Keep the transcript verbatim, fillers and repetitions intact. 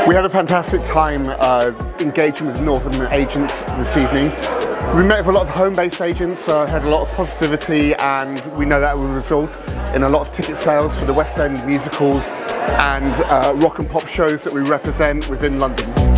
We had a fantastic time uh, engaging with Northern agents this evening. We met with a lot of home-based agents, uh, had a lot of positivity, and we know that will result in a lot of ticket sales for the West End musicals and uh, rock and pop shows that we represent within London.